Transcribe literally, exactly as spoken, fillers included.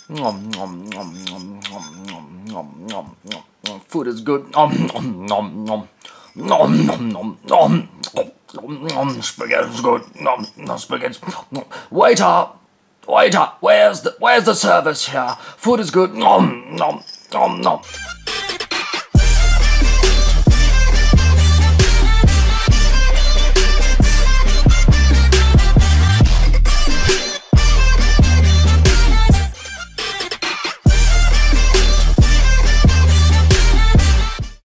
Nom, nom, nom, nom, nom, nom, nom, nom, nom. Food is good. Nom, nom, nom, nom. Nom, nom, nom, nom. Nom, nom. Spaghetti is good. Nom, nom, spaghetti. Nom. Waiter, waiter, where's the where's the service here? Food is good. Nom, nom, nom, nom.